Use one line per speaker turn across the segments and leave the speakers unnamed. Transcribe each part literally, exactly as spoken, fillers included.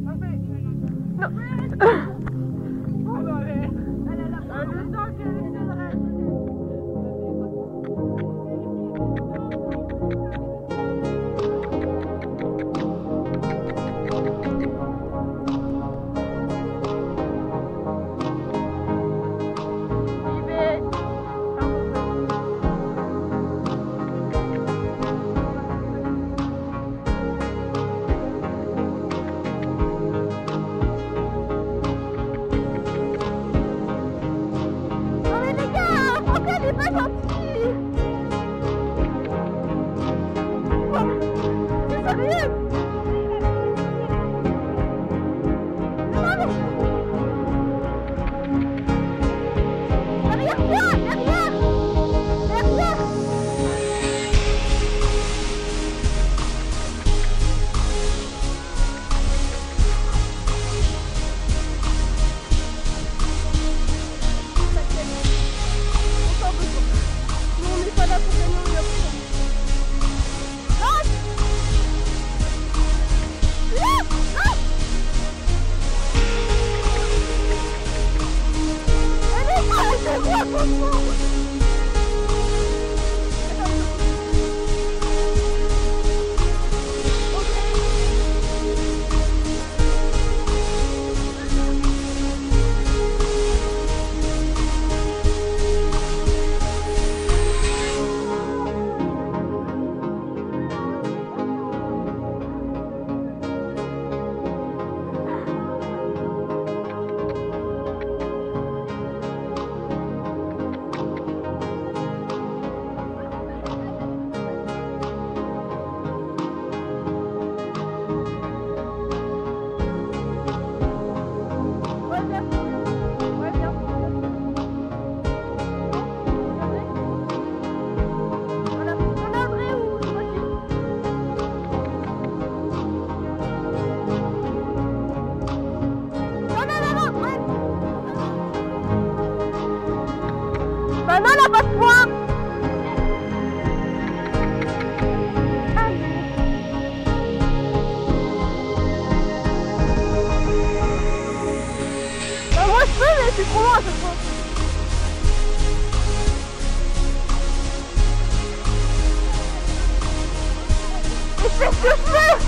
Maman n'a pas de poing. Bah moi je peux mais c'est trop loin à chaque fois. Et c'est ce que je fais.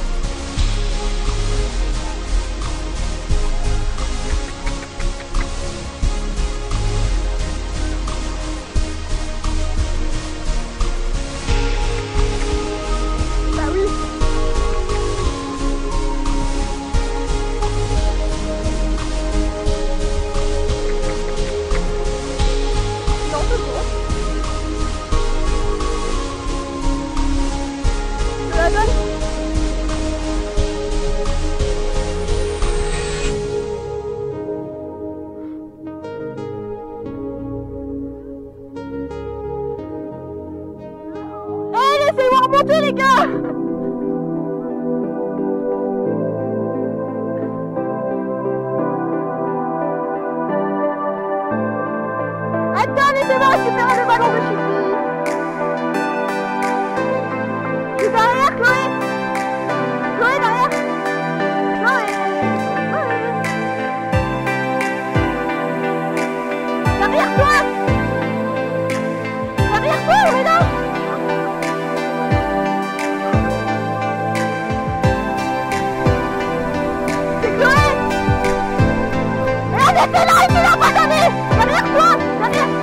Laissez-moi remonter les gars. Attends, laissez-moi récupérer le ballon de Chiffy. Je suis derrière, Chloé. Chloé, derrière. Chloé. Chloé. Derrière toi. Derrière toi, on est là. C'est là, il ne l'a pas donné. Derrière toi, derrière.